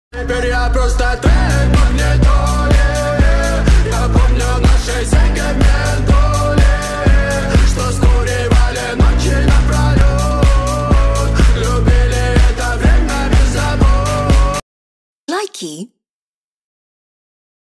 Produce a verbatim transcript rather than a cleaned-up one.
Теперь я просто трек в магнитоле. Я помню наши сегменты, что скуривали ночи напролёт. Любили это время без забот. Likey.